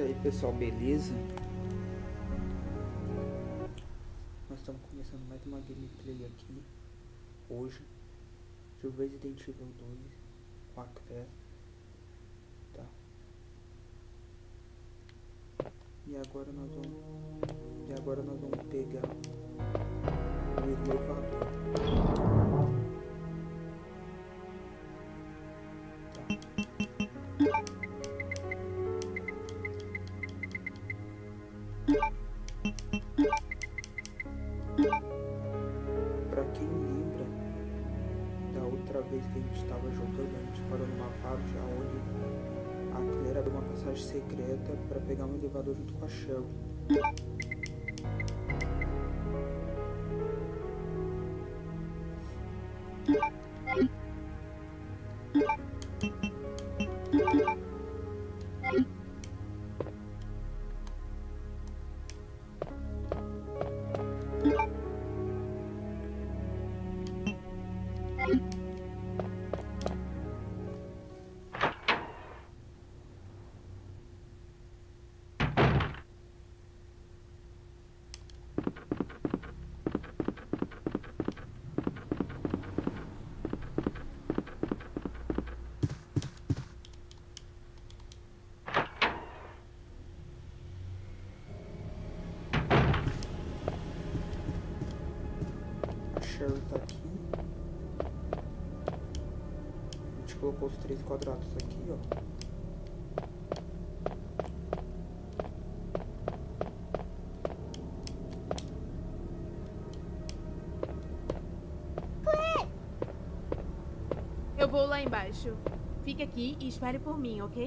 aí pessoal, beleza? Nós estamos começando mais uma gameplay aqui hoje de Resident Evil 2 com a Claire. Tá. E agora nós vamos pegar o elevador. Pra quem lembra da outra vez que a gente estava jogando, a gente parou numa parte onde a Claire abriu uma passagem secreta para pegar um elevador junto com a Shelly. Sherry tá aqui. A gente colocou os 3 quadrados aqui, ó. Eu vou lá embaixo. Fique aqui e espere por mim, ok?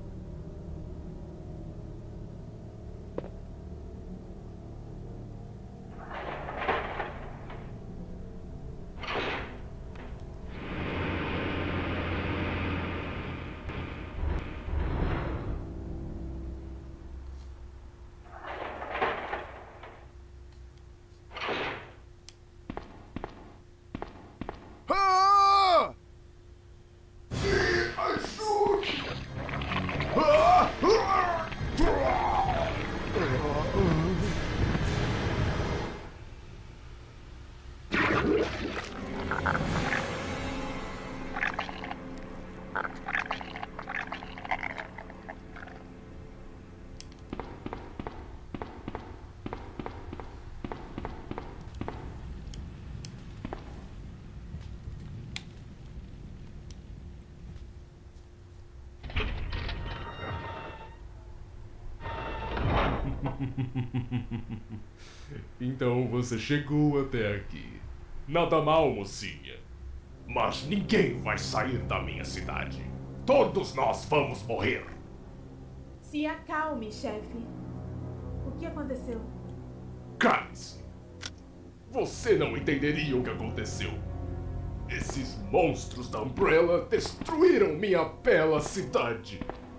Então você chegou até aqui. Nada mal, mocinha. Mas ninguém vai sair da minha cidade. Todos nós vamos morrer. Se acalme, chefe. O que aconteceu? Cale-se. Você não entenderia o que aconteceu. Esses monstros da Umbrella destruíram minha bela cidade.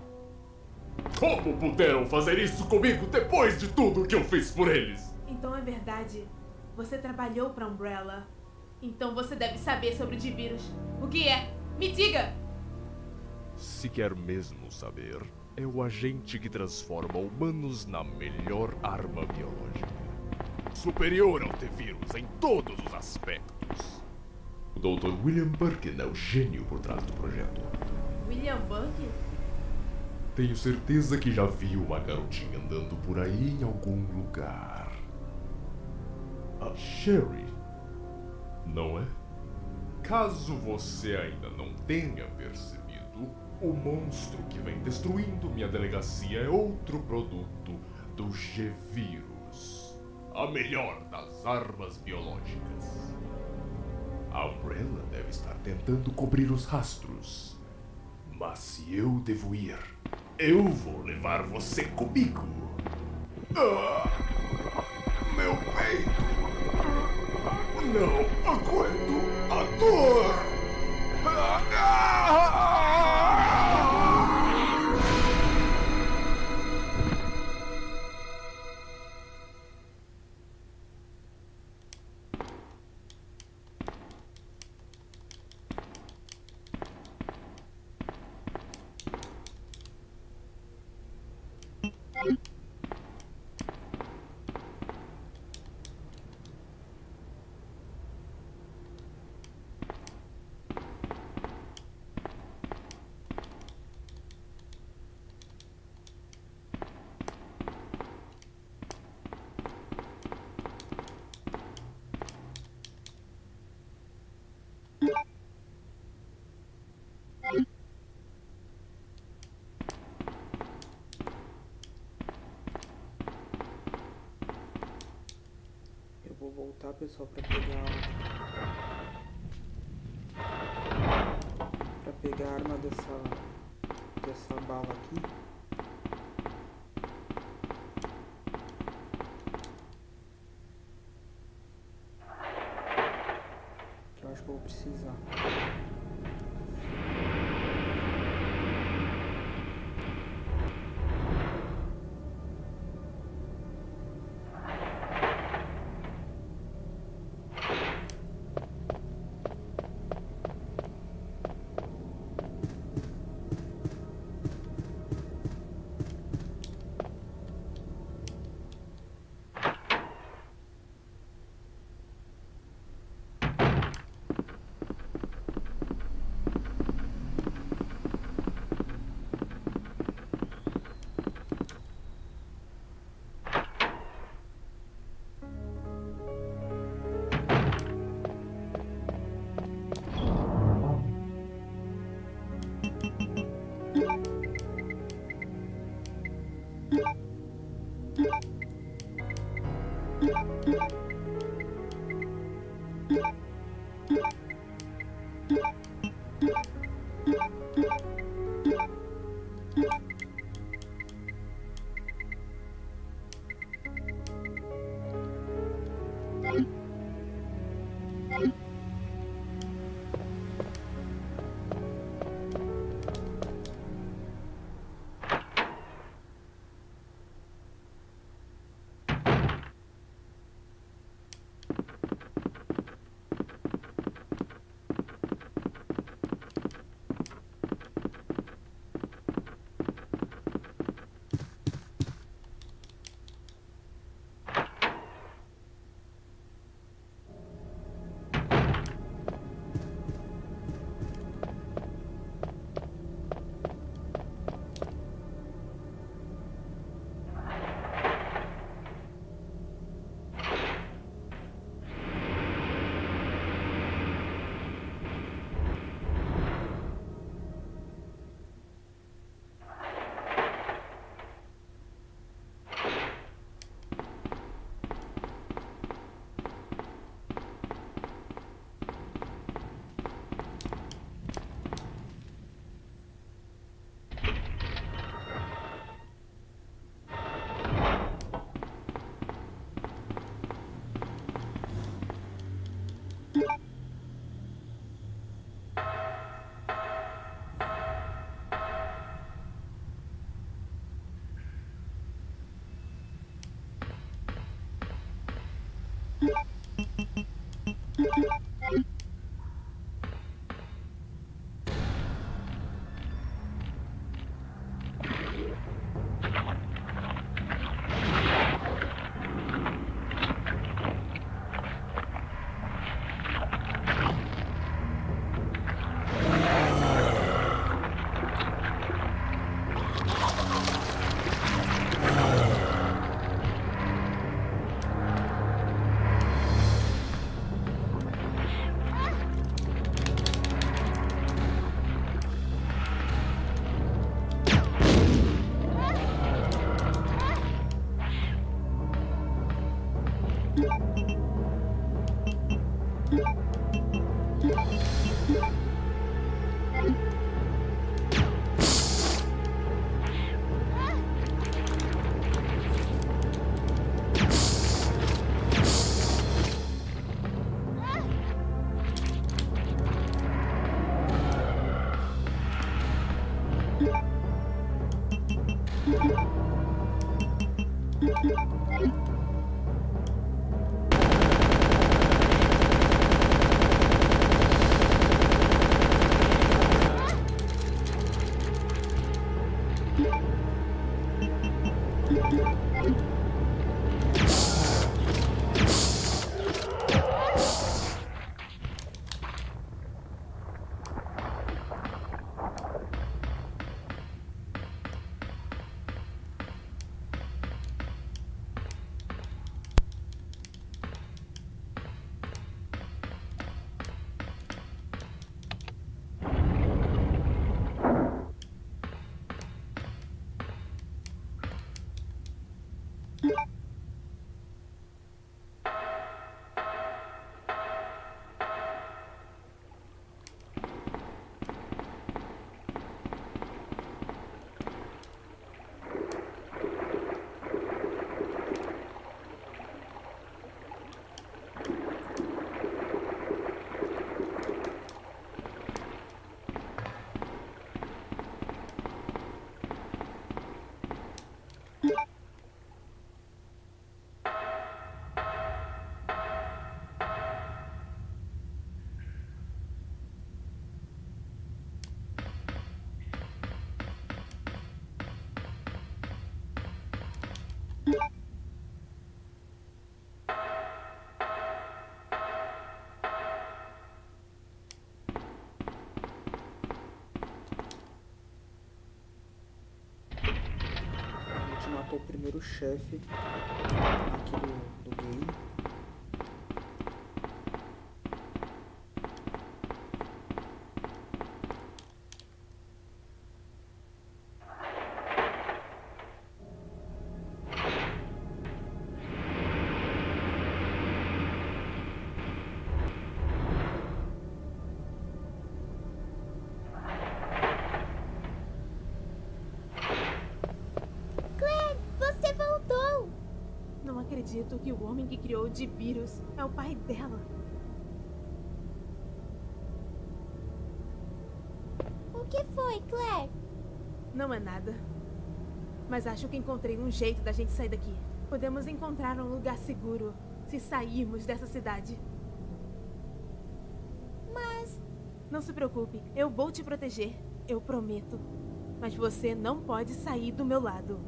Como puderam fazer isso comigo depois de tudo que eu fiz por eles? Então é verdade. Você trabalhou pra Umbrella. Então você deve saber sobre o de vírus. O que é? Me diga! Se quer mesmo saber, é o agente que transforma humanos na melhor arma biológica. Superior ao T-Vírus em todos os aspectos. O Dr. William Birkin é o gênio por trás do projeto. William Birkin? Tenho certeza que já viu uma garotinha andando por aí em algum lugar. A Sherry, não é? Caso você ainda não tenha percebido, o monstro que vem destruindo minha delegacia é outro produto do G-Vírus, a melhor das armas biológicas. A Umbrella deve estar tentando cobrir os rastros, mas se eu devo ir, eu vou levar você comigo. Meu peito! Não aguento a dor! vou voltar, pessoal, pra pegar a arma dessa bala aqui. Que eu acho que eu vou precisar. outro chefe aqui do game. Não acredito que o homem que criou o Dibirus é o pai dela. O que foi, Claire? Não é nada. Mas acho que encontrei um jeito da gente sair daqui. Podemos encontrar um lugar seguro se sairmos dessa cidade. Mas... Não se preocupe, eu vou te proteger. Eu prometo. Mas você não pode sair do meu lado.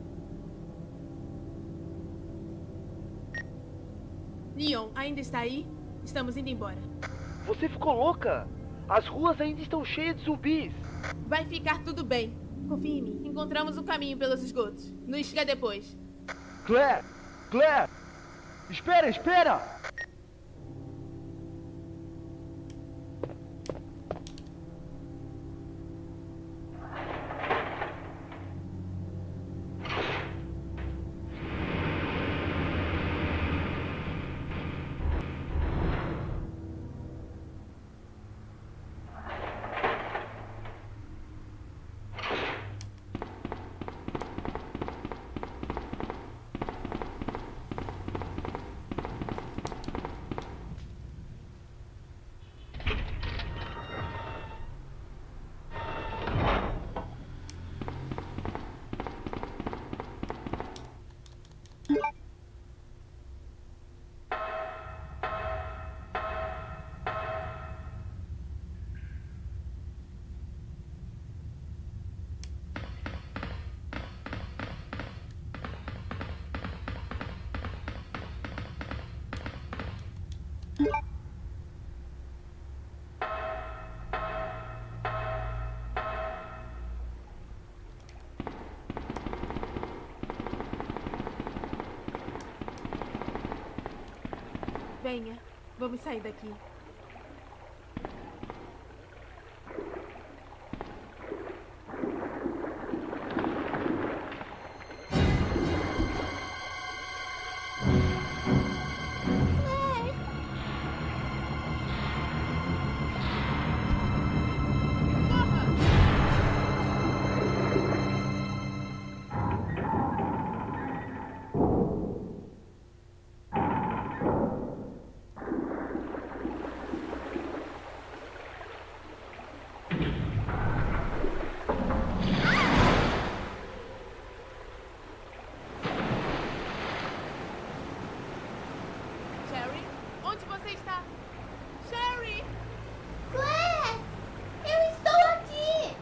Leon, ainda está aí? Estamos indo embora. Você ficou louca? As ruas ainda estão cheias de zumbis. Vai ficar tudo bem. Confie em mim. Encontramos um caminho pelos esgotos. Nos siga depois. Claire! Claire! Espera, espera! Venha, vamos sair daqui. Sherry, onde você está? Sherry! Claire! Eu estou aqui!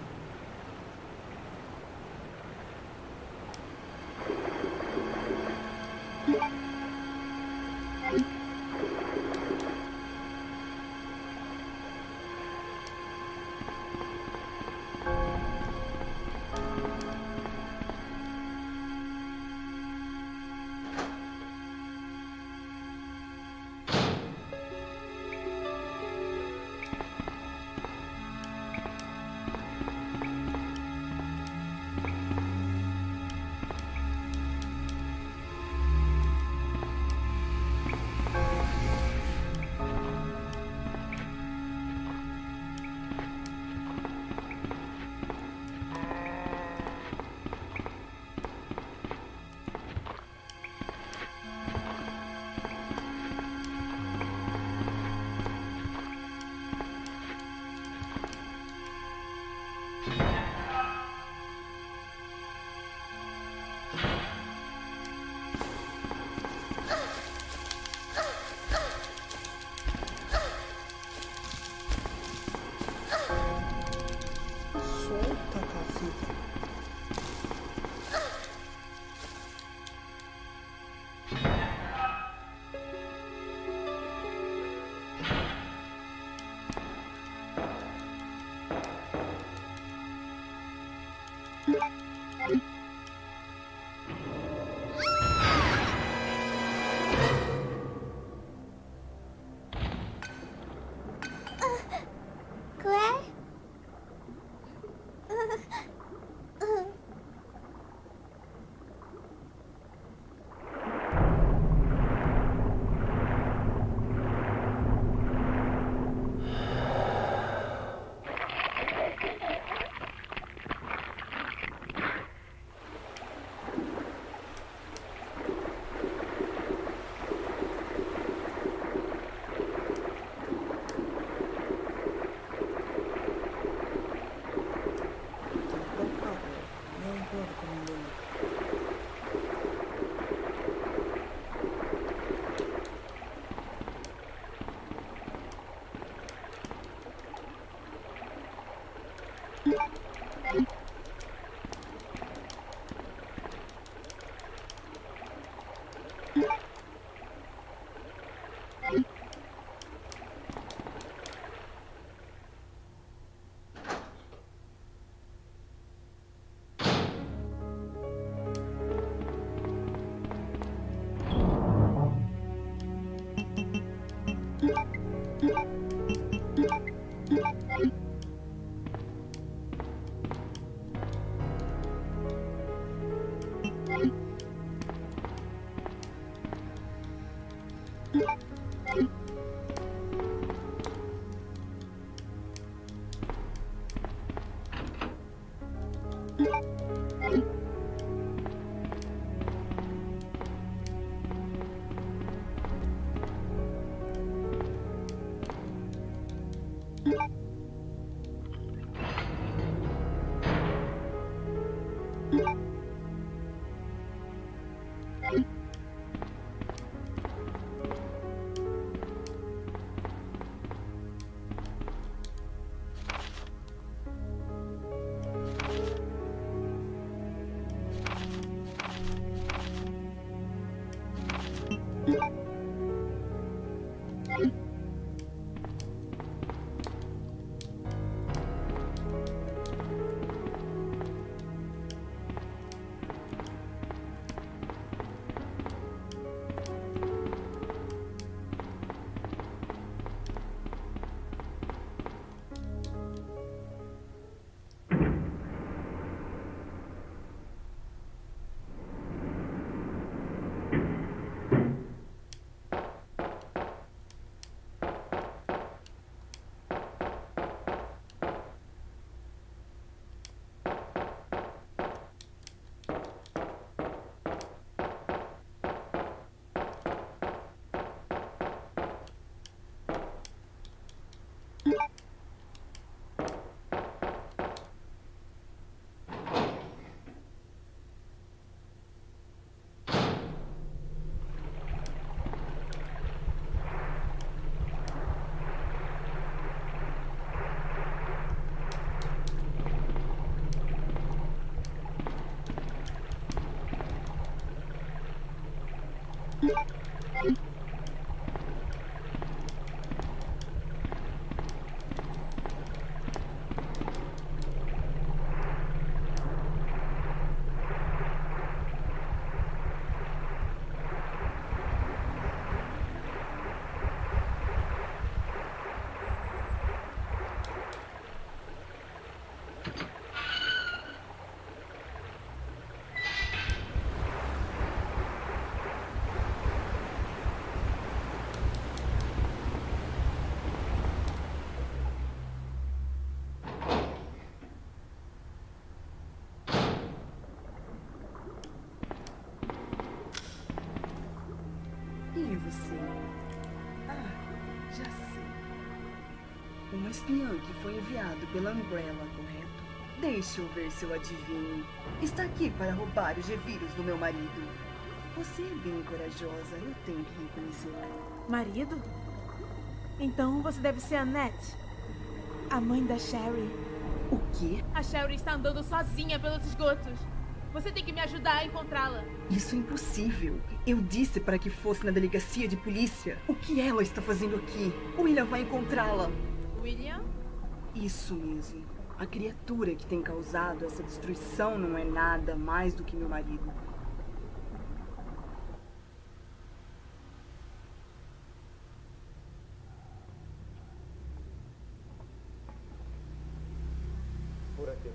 Solta, caceta. Quem é você? Ah, já sei. Um espião que foi enviado pela Umbrella, correto? Deixe eu ver se eu adivinho. Está aqui para roubar os G-Vírus do meu marido. Você é bem corajosa, eu tenho que reconhecer. Marido? Então você deve ser a Nat, a mãe da Sherry. O quê? A Sherry está andando sozinha pelos esgotos. Você tem que me ajudar a encontrá-la. Isso é impossível. Eu disse para que fosse na delegacia de polícia. O que ela está fazendo aqui? William vai encontrá-la. William? Isso mesmo. A criatura que tem causado essa destruição não é nada mais do que meu marido. Por aqui.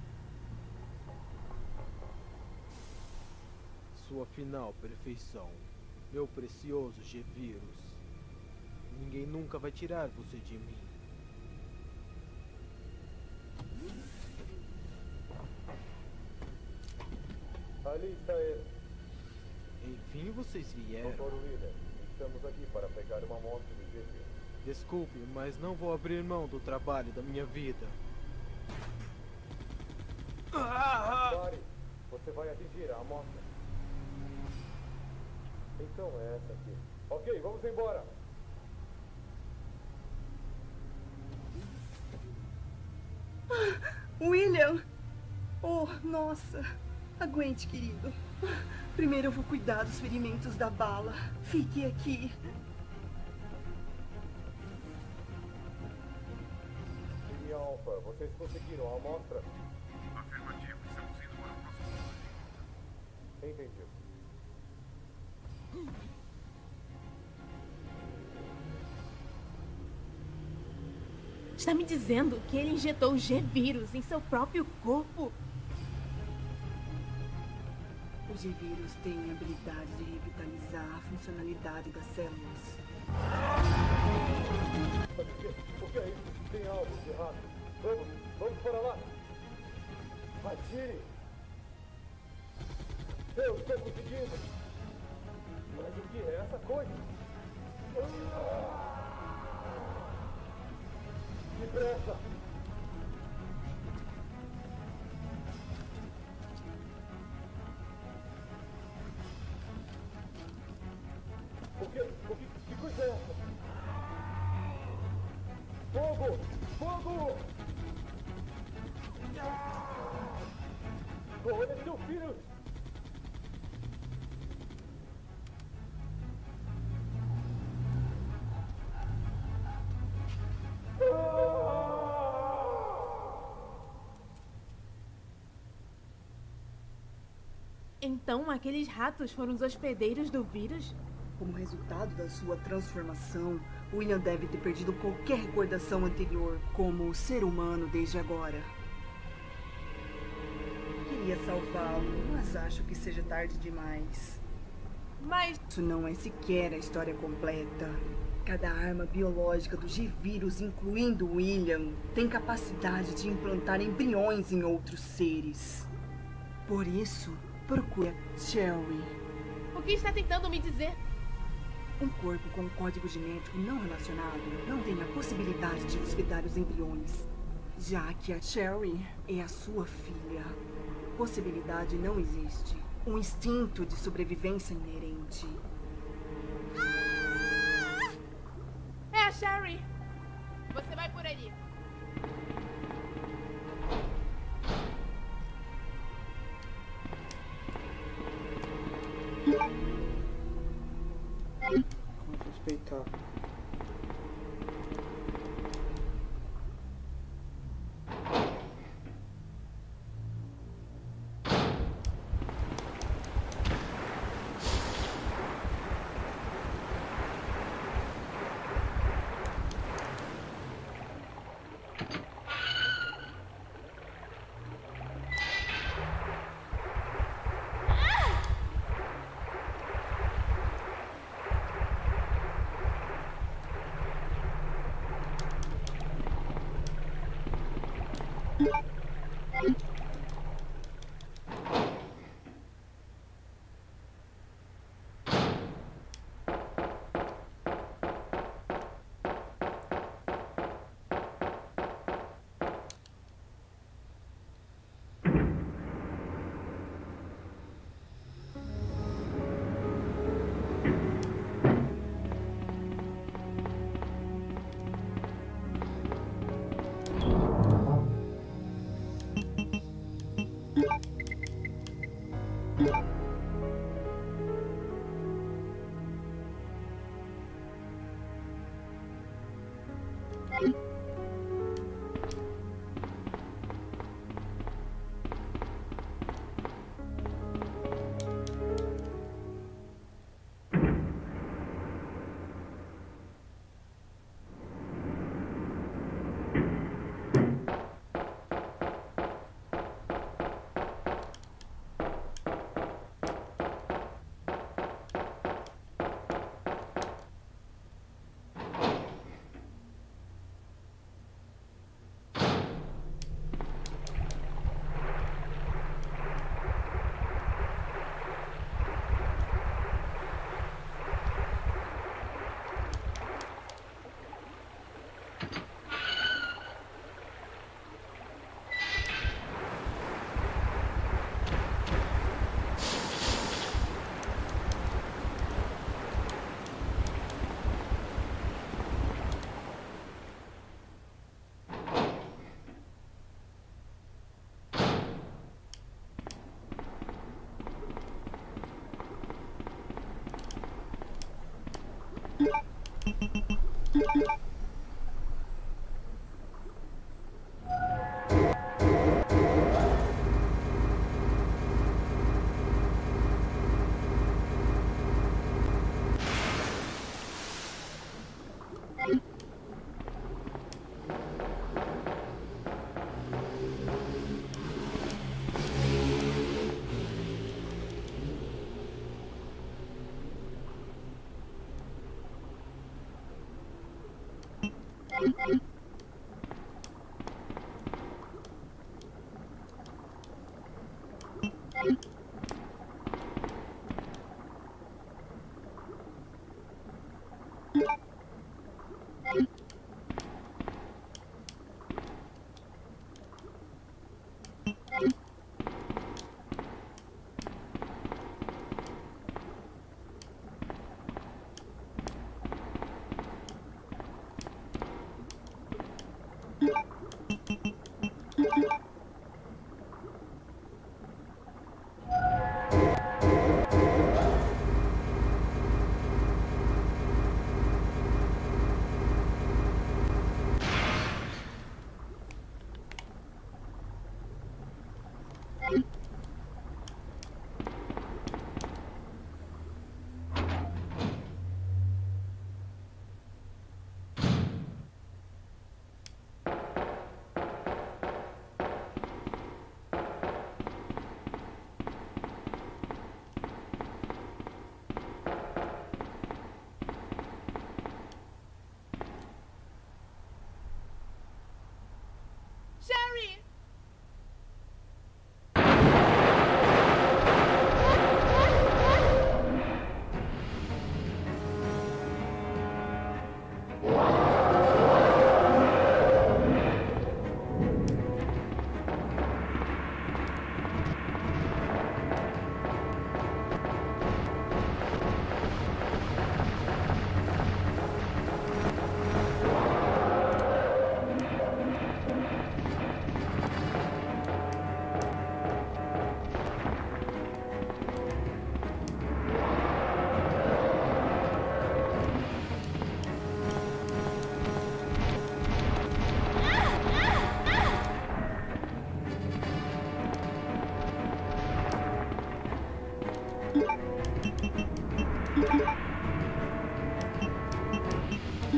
Sua final perfeição, meu precioso G-Vírus. Ninguém nunca vai tirar você de mim. Ali está ele. Enfim vocês vieram. Dr. Wheeler, estamos aqui para pegar uma amostra de G-Vírus. Desculpe, mas não vou abrir mão do trabalho da minha vida. Pare! Você vai atingir a amostra. Então é essa aqui. Ok, vamos embora. William! Oh, nossa! Aguente, querido. Primeiro eu vou cuidar dos ferimentos da bala. Fique aqui. Time Alpha, vocês conseguiram a amostra? Afirmativo, estamos indo para o próximo. Entendi. Está me dizendo que ele injetou o G-Vírus em seu próprio corpo? O G-Vírus tem a habilidade de revitalizar a funcionalidade das células. depressa! Que coisa é essa? Fogo! Fogo! Olha seu filho! Então, aqueles ratos foram os hospedeiros do vírus? Como resultado da sua transformação, William deve ter perdido qualquer recordação anterior como ser humano desde agora. Queria salvá-lo, mas acho que seja tarde demais. Mas... Isso não é sequer a história completa. Cada arma biológica do G-Vírus, incluindo William, tem capacidade de implantar embriões em outros seres. Por isso, procure Sherry. O que está tentando me dizer? Um corpo com código genético não relacionado não tem a possibilidade de hospedar os embriões, já que a Sherry é a sua filha. Possibilidade não existe. Um instinto de sobrevivência inerente. É a Sherry! Você vai por ali. Como suspeitar?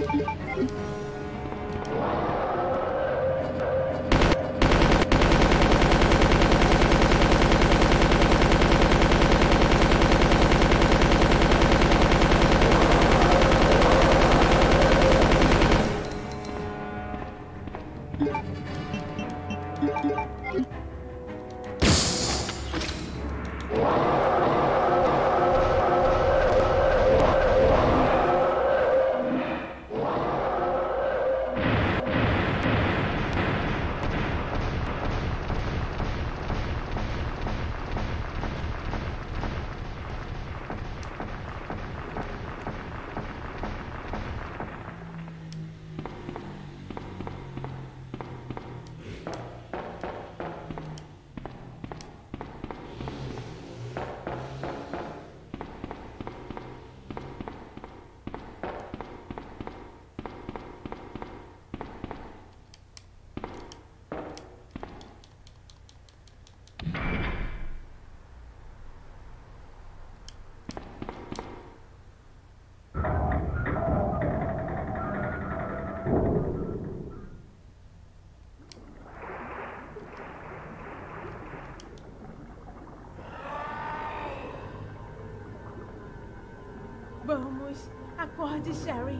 Vamos, acorde, Sherry.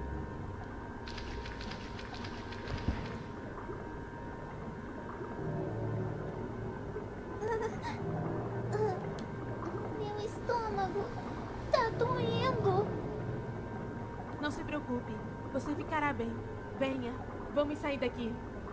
Meu estômago tá doendo. Não se preocupe, você ficará bem. Venha, vamos sair daqui.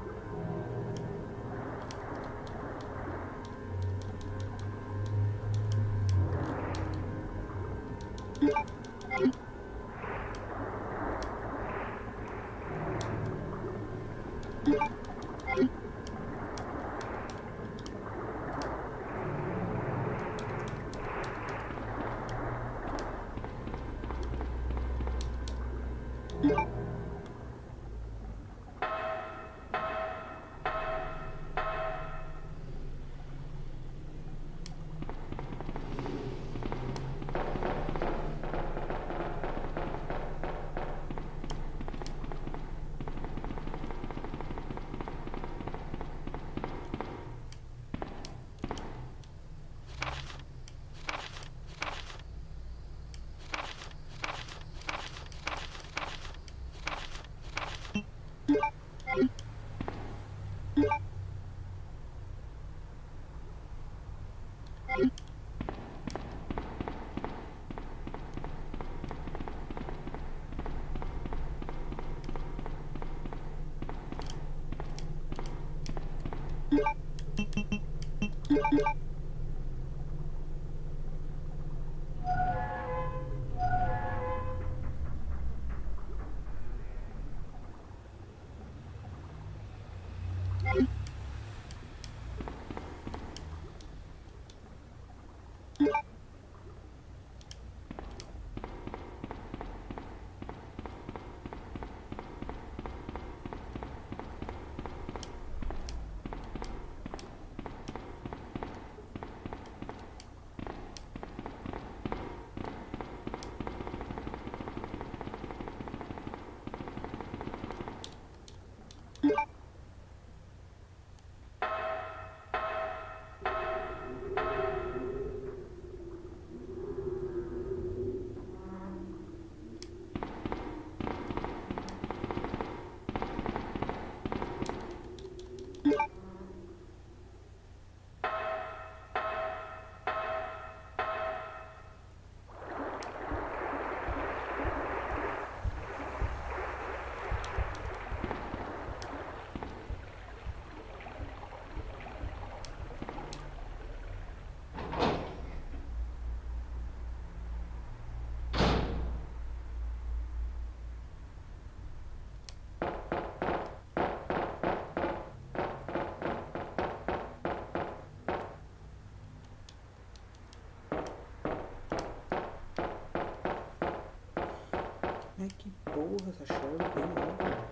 Ai, que porra, essa Sherry bem logo.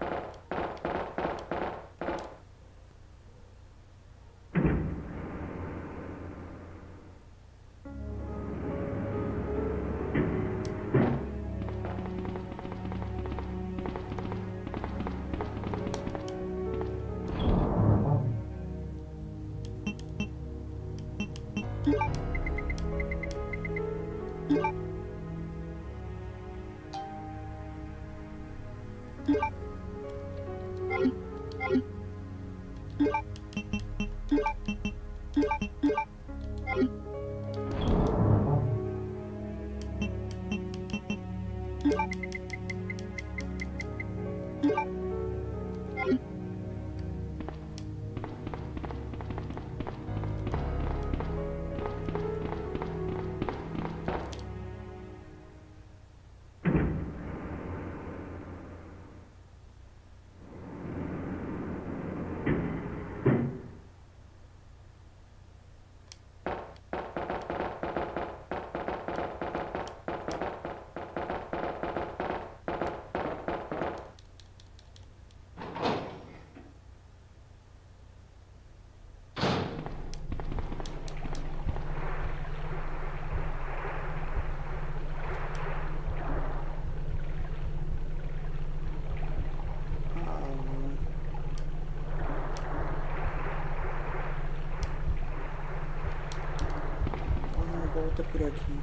Volta por aqui.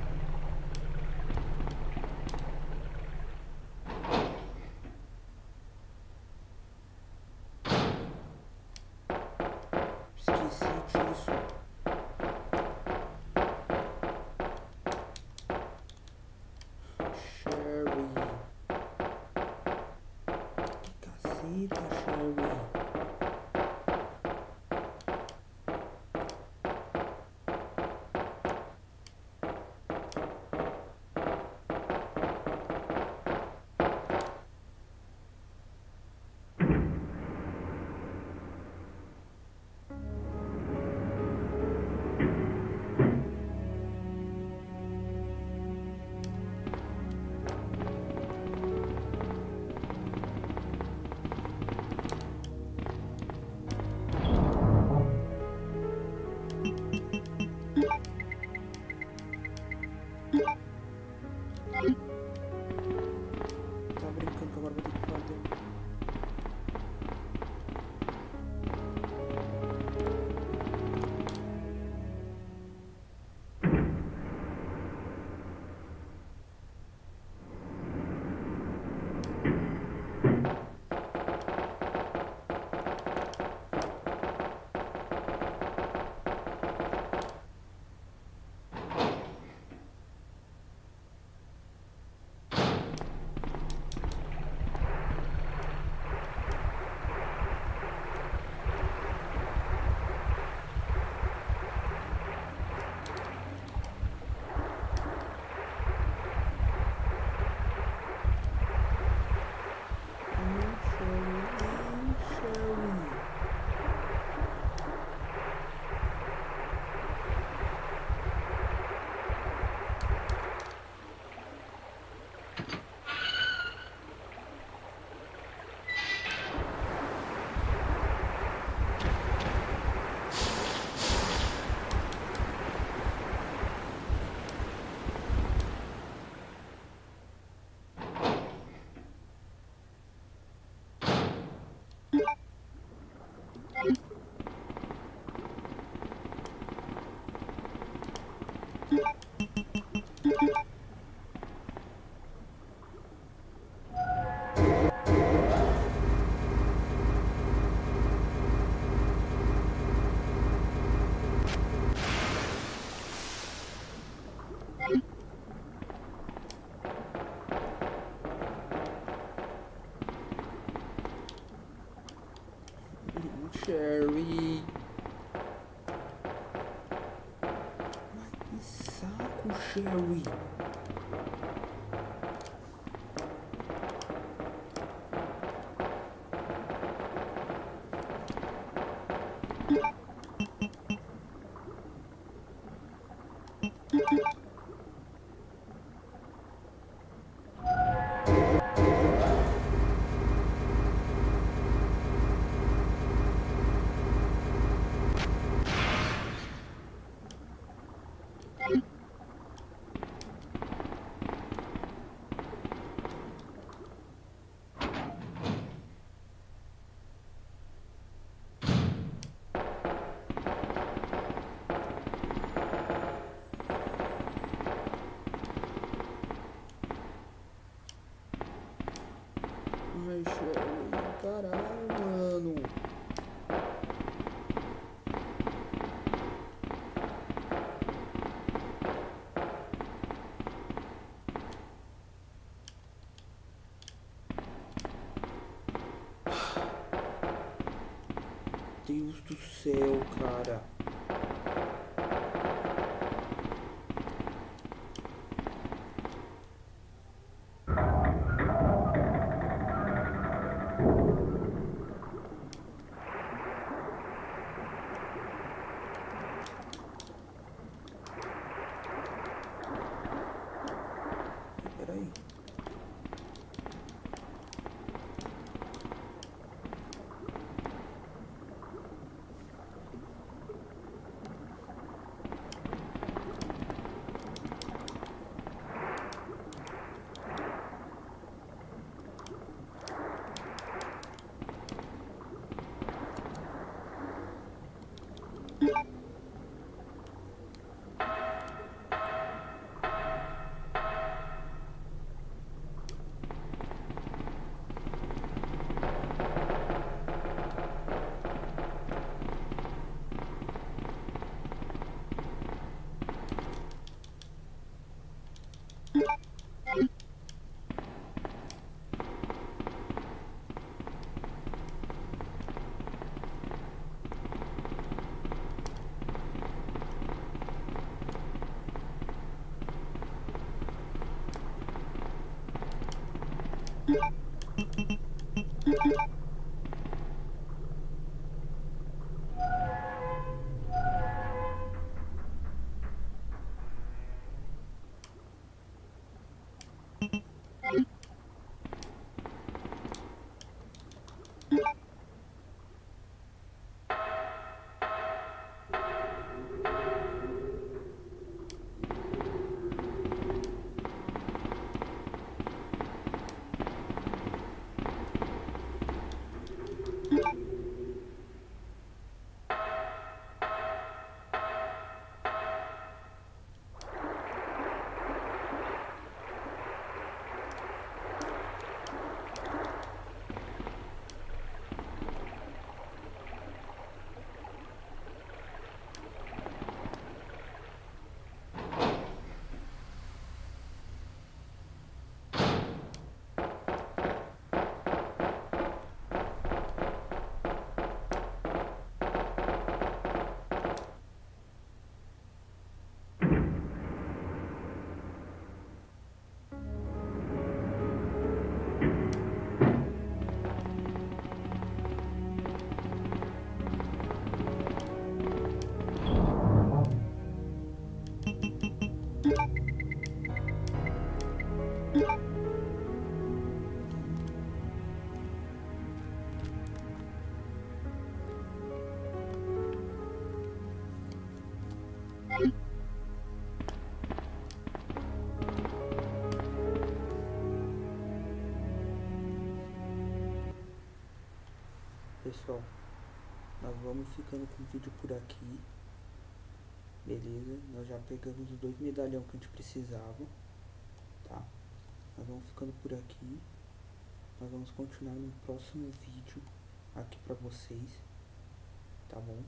Esqueci disso. Sherry. Que caceta, Sherry. Tá brincando que agora vou ter que fazer. Sherry. Ai, que saco, Sherry. Ai, Sherry, caralho, mano. Deus do céu, cara. Peraí. Pessoal, nós vamos ficando com o vídeo por aqui. Beleza? Nós já pegamos os 2 medalhões que a gente precisava. Tá? Nós vamos ficando por aqui. Nós vamos continuar no próximo vídeo aqui pra vocês. Tá bom?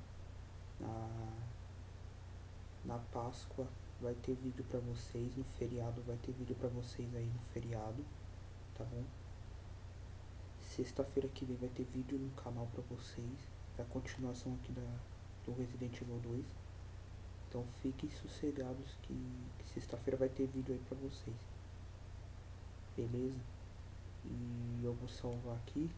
Na Páscoa vai ter vídeo pra vocês. No feriado vai ter vídeo pra vocês aí no feriado. Tá bom? Sexta-feira que vem vai ter vídeo no canal pra vocês. Da continuação aqui do Resident Evil 2. Então fiquem sossegados que sexta-feira vai ter vídeo aí pra vocês. Beleza? E eu vou salvar aqui.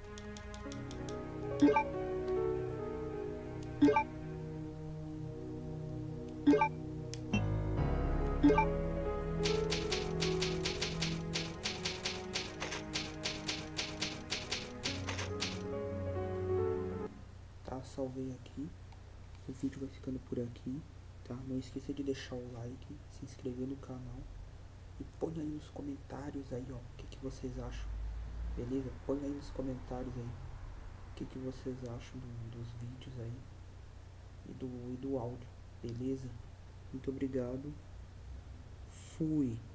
Tá, salvei aqui. O vídeo vai ficando por aqui, tá? Não esqueça de deixar o like, se inscrever no canal e põe aí nos comentários aí, ó, o que vocês acham, beleza? Põe aí nos comentários aí o que vocês acham dos vídeos aí e do áudio, beleza? Muito obrigado. Fui.